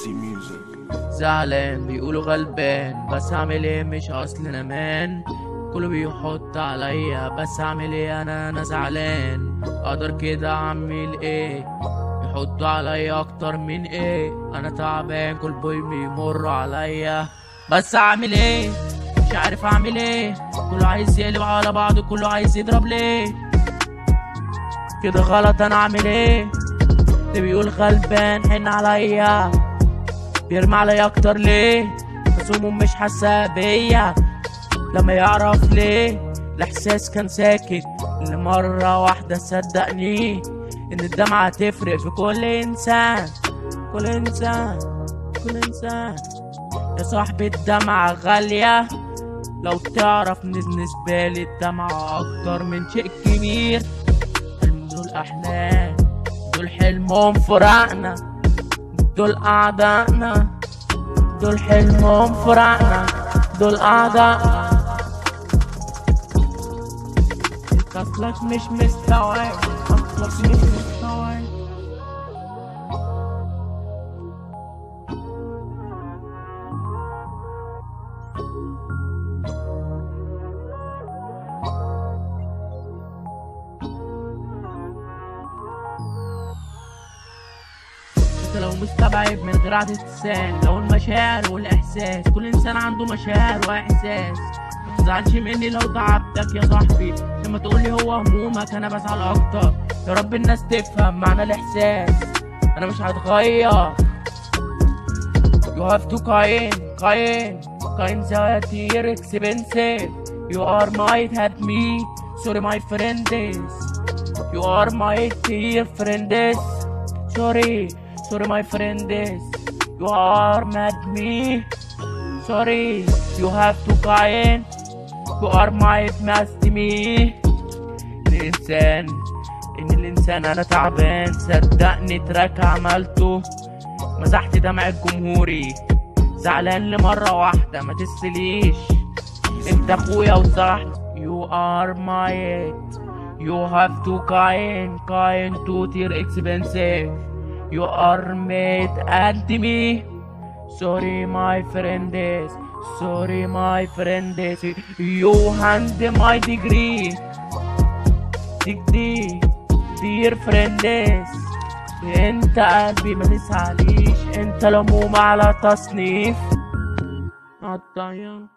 زعلان بيقولوا غلبان، بس اعمل ايه مش اصل انا مان. كله بيحط عليا بس اعمل ايه، انا زعلان. اقدر كده اعمل ايه، يحطوا عليا اكتر من ايه. انا تعبان كل بوي بيمر عليا بس اعمل ايه، مش عارف اعمل ايه. كله عايز يقلب على بعضه، كله عايز يضرب ليه كده غلط. انا اعمل ايه، اللي بيقول غلبان حن عليا بيرمي عليا اكتر ليه. بس هموم مش حاسه بيا لما يعرف ليه. الاحساس كان ساكت لمره واحده، صدقني ان الدمعه تفرق في كل انسان. كل انسان كل انسان يا صاحبي الدمعه غاليه، لو تعرف بالنسبه لي الدمعه اكتر من شيء كبير. دول احلام، دول حلمهم فراقنا، دول اعدائنا. دول حلمهم فراقنا، دول اعدائنا. اصلك مش مستوعب، اصلك مش مستوعب. لو مستبعد من غير عدد لسان، لو المشاعر والاحساس، كل انسان عنده مشاعر واحساس. متزعلش مني لو تعبتك يا صاحبي، لما تقولي هو همومك انا بزعل اكتر. يا رب الناس تفهم معنى الاحساس، انا مش هتغير. You have to kind that you're expensive. You are might had me, sorry my friends. You are my dear friends. Sorry my friends, you are mad me. Sorry, you have to kind. You are my master me. الإنسان أنا تعبان، صدقني تراك عملته. مسحت دمع الجمهوري، زعلان لمرة واحدة ما تسليش. انت اخويا وصاحبي. You are my it. You have to kind to dear expensive. You are made and me. Sorry my friends, sorry my friends. You hand my degree dear friends. انت قلبي ما تسعليش، انت الهموم على تصنيف.